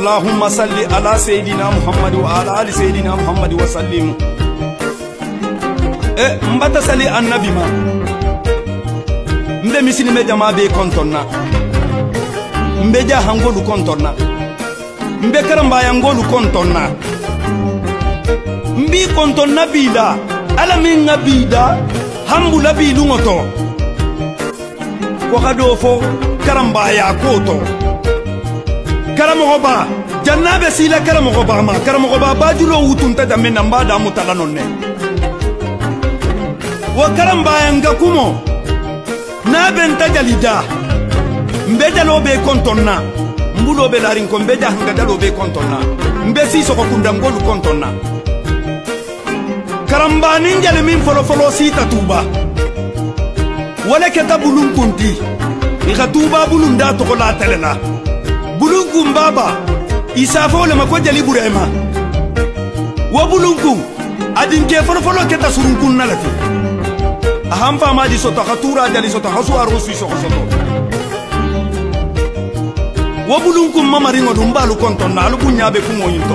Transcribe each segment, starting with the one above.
اللهم صل على سيدنا محمد وعلى آل سيدنا محمد وسلم. مبتا سلي النبي ما مبي مسلم جما بي كونتنا مبي جا هانغولو كونتنا مبي كرمبا يانغولو كونتنا مبي كونتنا بيدا على من بيدا همبولا بيدو موتو وخدو فو كرمبا يا كوتو كرمغوبا جنابه سيلا كرمغوبا ما كرمغوبا باجلو وتنتا دمن نمبادا متلانونne وكرمبا ينغكومو نابنتا جليدا mbejalo be kontonna mbulo be larin ko mbeja hangadalo be kontonna mbesi soko kunda ngolu kontonna karamba ninjale min folo sita tuba wala keta bulun kunti ika tuba bulun da to la telela bulun kum baba isafo le mako jali burema wa bulun kum adin ke folo keta surun kun nalati aham fa ma di sota khatura jali sota hasu arusi soko soto wabulunkum mamaringo dumbalu konton na alubunya be kumo yinto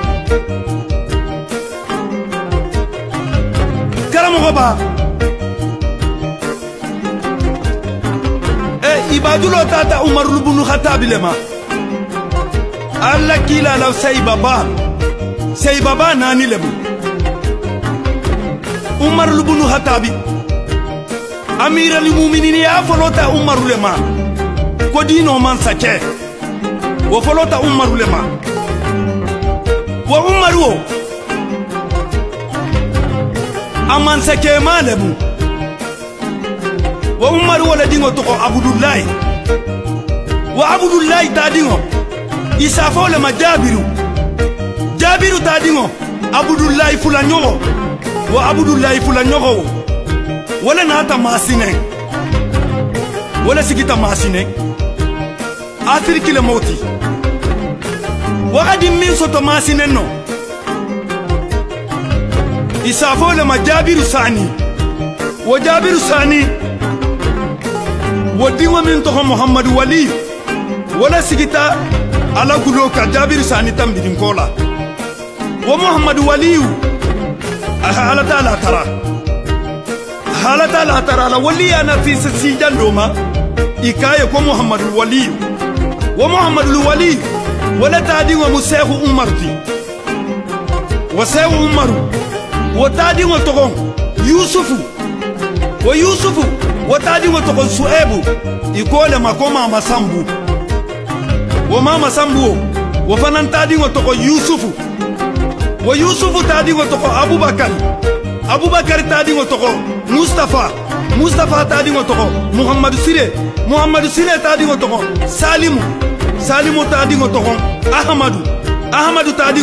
karamo goba ibadulo tata umar ibn khattab lema alla kila law say baba nani lebu umar ibn khattab amir al mu'minin ya folota umar lema ko dino man sake وفلوتا عمر لما وعمر أمان سكي مالبو وعمر ولدينو تقو عبد الله وعبد الله تادينو إسافو لما جابرو تادينو عبد الله فلانيو وعبد الله فلانيو ولا ناتا ماسينين ولا سكيتا ماسينين آخر كلا موتي وقد من سوتو ماسيننو إسافو لما جابر ثاني وجابر ثاني وديما من تخو محمد ولي ولا سكتا على قلوكا جابر ثاني تنبدين كولا ومحمد ولي حالتا لا ترى ولي أنا في سيجان دوما إكاية محمد ولي ومحمد الولي ولا تادي ومسيح عمرتي وسيح عمر وتادي وتقون يوسف وتادي وتقون سؤيب يقول ما كوما مسامبو وما مسامبو وفنان تادي وتقون ويوسف تادي وتقون أبو بكر تادي وتقون مصطفى تادي وتقون محمد سيري تادي وتقون سالم تادي وتقون أحمد تادي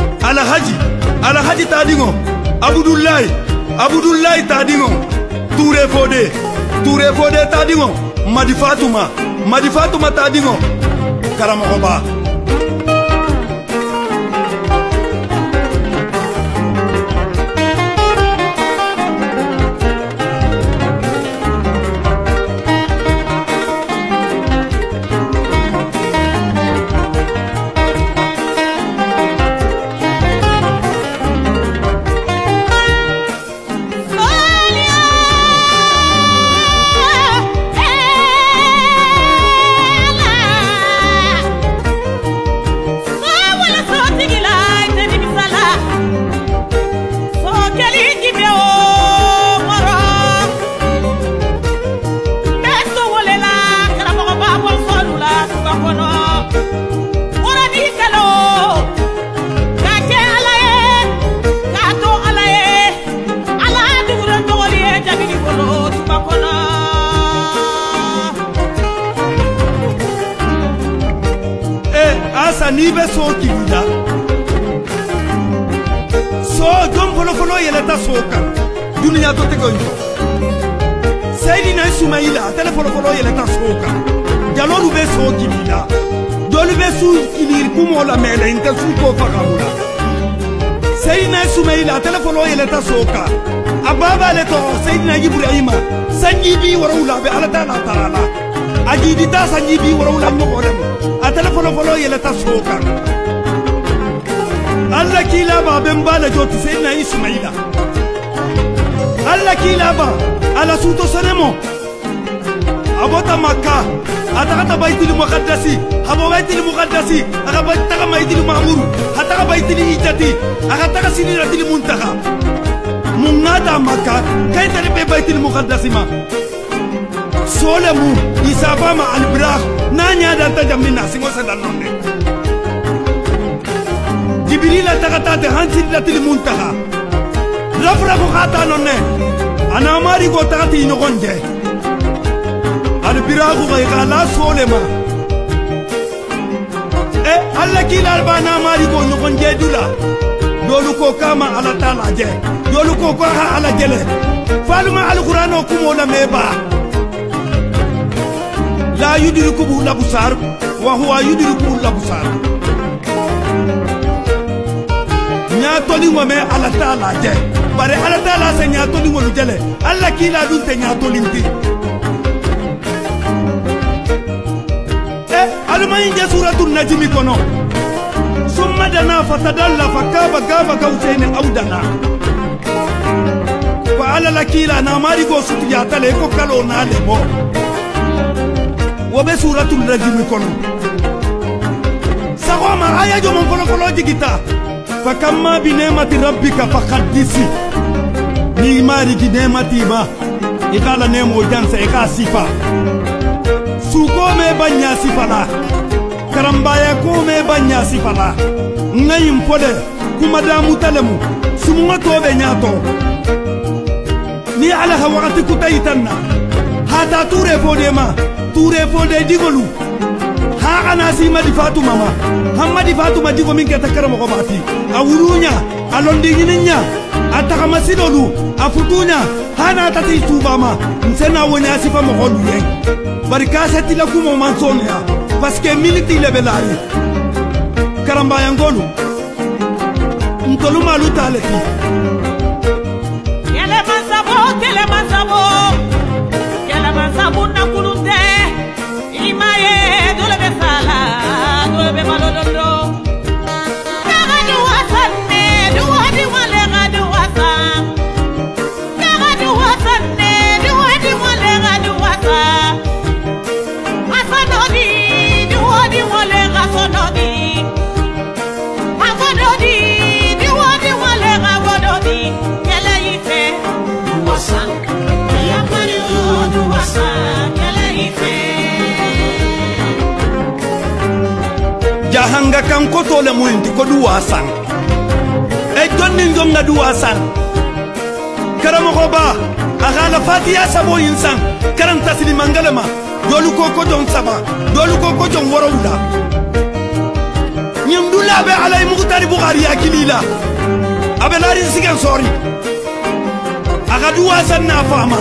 الحاج تادي عبد الله تادي توري فودي تادي مادي فاطمة تادي كرم غبا ni be so kilida so dom folo yeleta soka dunia to tego into Seydina Ismaïla folo yeleta soka jalolu be so kilida dolu be su kilir kumo la mele inte su ko fakamula Seydina Ismaïla folo yeleta soka ababa le to Seydina Ibrahima sanjibi warawla be ala tarala أجيدي تاسا نجيبي ورولا نقولم أتلفلو فلو يلتسوكا الله كيلا با بمبالا جوت سيدنا إسماعيل الله كيلا با على سوتو سنمو أبوتا مكة أتاكا بيت المقدس أبو بيت المقدس أتاكا بيت المعمور أتاكا بيت الإيجاتي أتاكا سيرة المنتخى منادا مكة كي تربي بيت المقدس ما سولمو إسابة مع البراخ نانيا دانتا جمينا سيمو سدانون جبريل تغطات هانسيرة المنتخى رفرفو خاتانون أنا ماري غوتاتي نغنجي البراغ غيغالا سولما الله كيلا البانا ماريكو نكون جدولا يولوكو كاما على تالا جي يولوكو كاها على جلي فالما القرآن وكمو لميبا لا يدركه الأبصار وهو يدركه الأبصار نياتولي ومي على تالا جي باري على تالا سنياتولي ولو جلي الله كيلا دونت نياتولي انتي المين جاء سورة النجم كنو ثم دنا فتدلى فكاب غاب قوسين أو دنا وعلى لكيلا ناماري غو ستياتا ليكو كالو نالمو وبسورة النجم كنو سقوما آية جو من فلو جيتا فكما بنعمة ربك فقدسي نيماري كي نعمتي با إقال نعمو جانسا إقال سيفا suko me banya sifala karambaya ko me banya sifala ngayim pole kuma da mutalemu sumunga to be nyato ni ala hawati kutaitanna hata ture fode digolu ha ana sima di fatu mama hamadi fatu ma digo min keta karamo ko bati awurunya alondi nyinya ataka masidolu afutunya hana tati tubama nsena wonya sifa mo holu yen barikasati la kumo mansonia parce que militi le belari karamba yangolu ntolu malu taleti kele mansabo na kulunde imaye dole be sala dole be malodondo daga du wasanne du wadi wale ga du wasan daga du wasanne du wadi wale ga du wasan asanodi du wadi wale ga sonodi asanodi du wadi wale ga wododi kele ife wasan ya mari du wasan kele ife jahanga kan koto le muindi ko du wasan e jonni ngonga du wasan karamo ko ba agala fatiya sabo insan karam tasli mangalama dolu ko don saba dolu ko jon worawla nyamdula be alay muqtari bukhari akilila abelari sigan sori aga du wasan na fama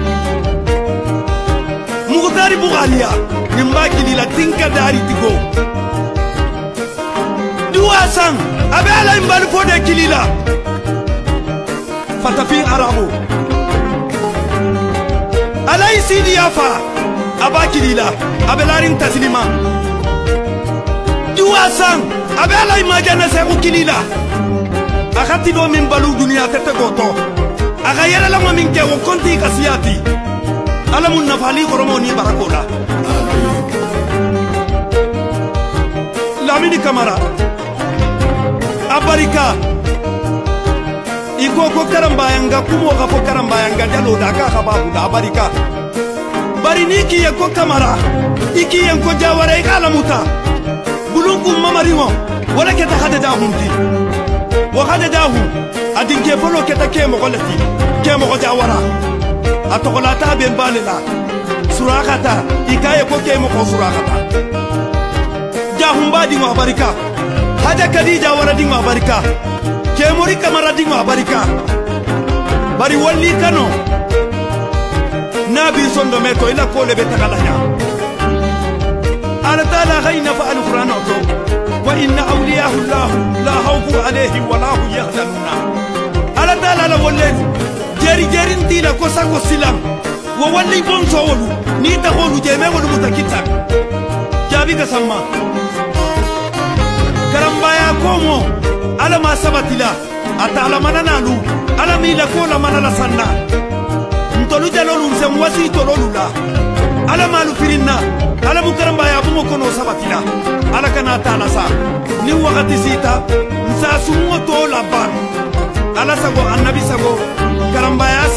muqtari bukhariya nimba kilila tinka dari tigo duwasan abe ala imbal fode kilila fatafi arabu alay sidi yafa aba kilila abe larin taslima duwasan abe ala imajana se kilila akati do min balu dunia tete goto aga yala la min ke wo konti kasiyati alamun nafali koromoni barakola lamini kamara abarika iko ko karambayanga kumo ga ko karambayanga jalo daga ga babu da abarika bari niki ya ko kamara iki yan ko jawara ikala muta bulungu mamarimo wala ke ta hada da hunti wa hada da hu adin ke folo ke ta ke mo golati ke mo jawara atokola ta ben balela surakata ikaye ko ke mo ko surakata jahumba di ma abarika haja kadija wara di ma barika kemori kamara di ma barika bari walli kano nabi sondo meto ila kole betakalanya ala taala khayna fa alquran to wa inna awliyahu allah la khawfu alayhim wa la hum yahzanuna ala taala la wolle jeri ntila ko sako silam وولي بون صولو نيتا قولو جيمي ولو متكتاب جابي كسما كرمبايا كومو على ما سبت لا أتعلمنا نالو على ميلا كولا مانا لسنا نتولو جلولو نسمواسي تولولو لا على مالو فيرنا على مكرمبايا بومو كونو سبت لا على كنا تالسا ني وقت سيتا نساسمو تولا بان على سبو النبي سبو كرمبايا